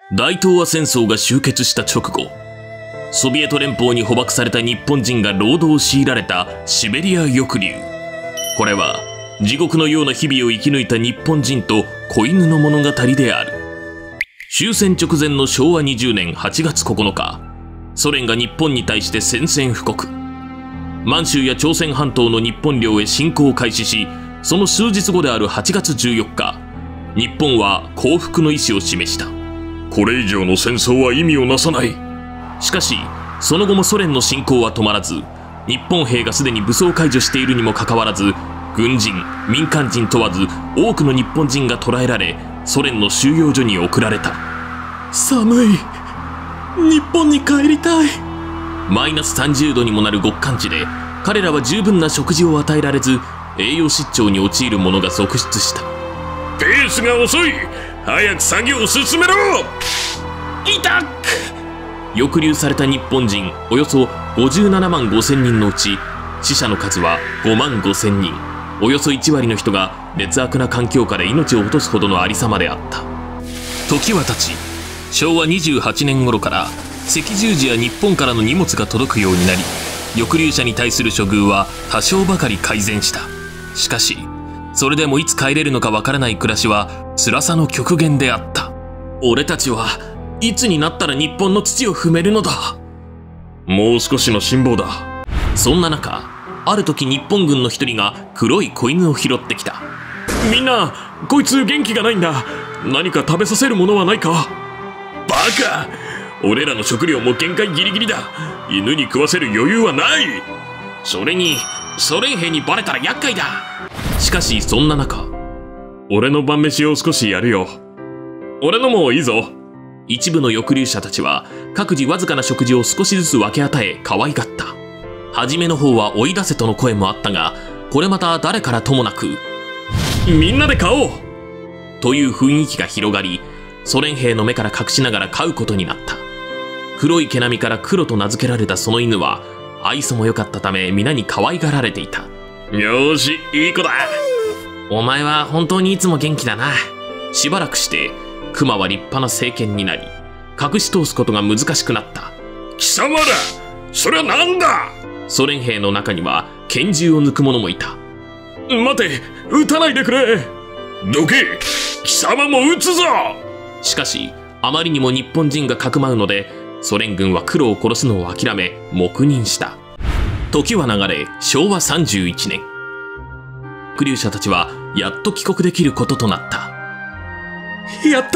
大東亜戦争が終結した直後、ソビエト連邦に捕獲された日本人が労働を強いられたシベリア抑留。これは地獄のような日々を生き抜いた日本人と子犬の物語である。終戦直前の昭和20年8月9日、ソ連が日本に対して宣戦布告。満州や朝鮮半島の日本領へ侵攻を開始し、その数日後である8月14日、日本は降伏の意思を示した。 これ以上の戦争は意味をなさない。 しかし、その後もソ連の侵攻は止まらず、日本兵がすでに武装解除しているにもかかわらず、軍人、民間人問わず多くの日本人が捕らえられ、ソ連の収容所に送られた。 寒い。日本に帰りたい。 マイナス30度にもなる極寒地で、彼らは十分な食事を与えられず、栄養失調に陥る者が続出した。 ペースが遅い。早く作業を進めろ。 痛っ。抑留された日本人およそ57万5千人のうち、死者の数は5万5千人。およそ1割の人が劣悪な環境下で命を落とすほどのありさまであった。時は経ち、昭和28年頃から赤十字や日本からの荷物が届くようになり、抑留者に対する処遇は多少ばかり改善した。しかし、それでもいつ帰れるのかわからない暮らしは辛さの極限であった。俺たちはいつになったら日本の土を踏めるのだ。 もう少しの辛抱だ。 そんな中、ある時日本軍の一人が黒い子犬を拾ってきた。 みんな、こいつ元気がないんだ。何か食べさせるものはないか。 バカ。俺らの食料も限界ギリギリだ。犬に食わせる余裕はない。 それにソ連兵にバレたら厄介だ。しかしそんな中、 俺の晩飯を少しやるよ。俺のもいいぞ。 一部の抑留者たちは各自わずかな食事を少しずつ分け与え可愛がった。初めの方は追い出せとの声もあったが、これまた誰からともなく、 みんなで飼おうという雰囲気が広がり、ソ連兵の目から隠しながら飼うことになった。黒い毛並みから黒と名付けられたその犬は愛想も良かったため皆に可愛がられていた。 よーし、いい子だ。 お前は本当にいつも元気だな。しばらくしてクマは立派な成犬になり、隠し通すことが難しくなった。 貴様ら、それは何だ。 ソ連兵の中には拳銃を抜く者もいた。 待て、撃たないでくれ。 どけ。貴様も撃つぞ。 しかしあまりにも日本人がかくまうので、ソ連軍は黒を殺すのを諦め黙認した。時は流れ昭和31年、抑留者たちはやっと帰国できることとなった。 やった、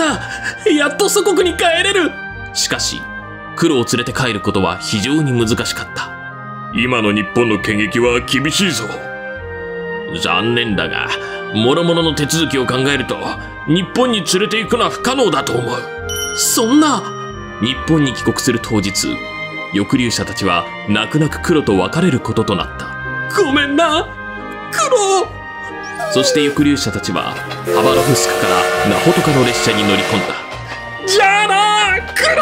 やっと祖国に帰れる。 しかし黒を連れて帰ることは非常に難しかった。 今の日本の検疫は厳しいぞ。 残念だが、諸々の手続きを考えると日本に連れて行くのは不可能だと思う。 そんな。 日本に帰国する当日、抑留者たちは泣く泣く黒と別れることとなった。 ごめんな、黒。 そして抑留者たちはハバロフスクからナホトカの列車に乗り込んだ。 じゃあな、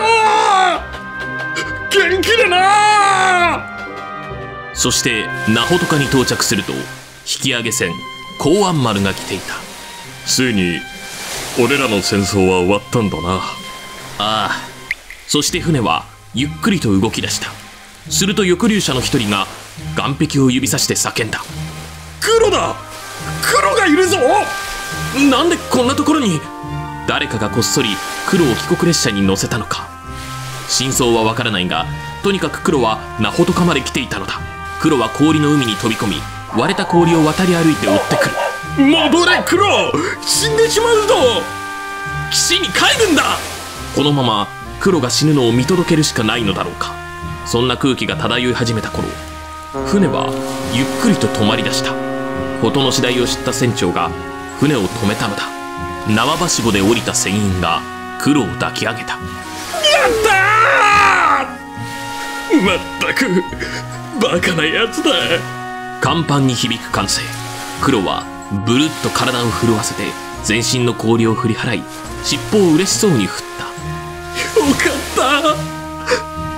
黒。元気でな。 そしてナホトカに到着すると、引き上げ船公安丸が来ていた。 ついに俺らの戦争は終わったんだな。 ああ。そして船はゆっくりと動き出した。すると抑留者の一人が岸壁を指さして叫んだ。 黒だ。黒がいるぞ。 なんでこんなところに。誰かがこっそり黒を帰国列車に乗せたのか。真相はわからないが、とにかく黒はナホトカまで来ていたのだ。黒は氷の海に飛び込み、割れた氷を渡り歩いて追ってくる。 戻れ黒、死んでしまうぞ。 岸に帰るんだ。このまま黒が死ぬのを見届けるしかないのだろうか。そんな空気が漂い始めた頃、船はゆっくりと止まり出した。事の次第を知った船長が船を止めたのだ。縄はしごで降りた船員が黒を抱き上げた。 やったー。まったくバカなやつだ。 甲板に響く歓声。黒はブルッと体を震わせて全身の氷を振り払い、尻尾を嬉しそうに振った。 よかった。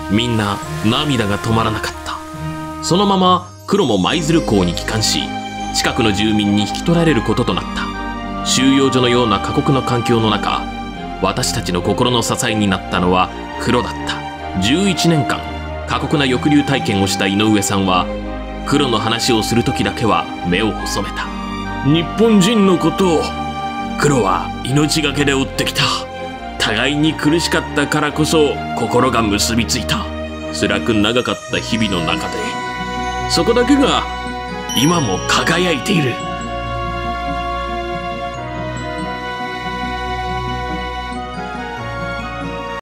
みんな涙が止まらなかった。そのまま黒も舞鶴港に帰還し、近くの住民に引き取られることとなった。収容所のような過酷な環境の中、 私たちの心の支えになったのは黒だった。11年間過酷な抑留体験をした井上さんは、黒の話をする時だけは目を細めた。 日本人のことを黒は命がけで追ってきた。互いに苦しかったからこそ心が結びついた。辛く長かった日々の中で、そこだけが今も輝いている。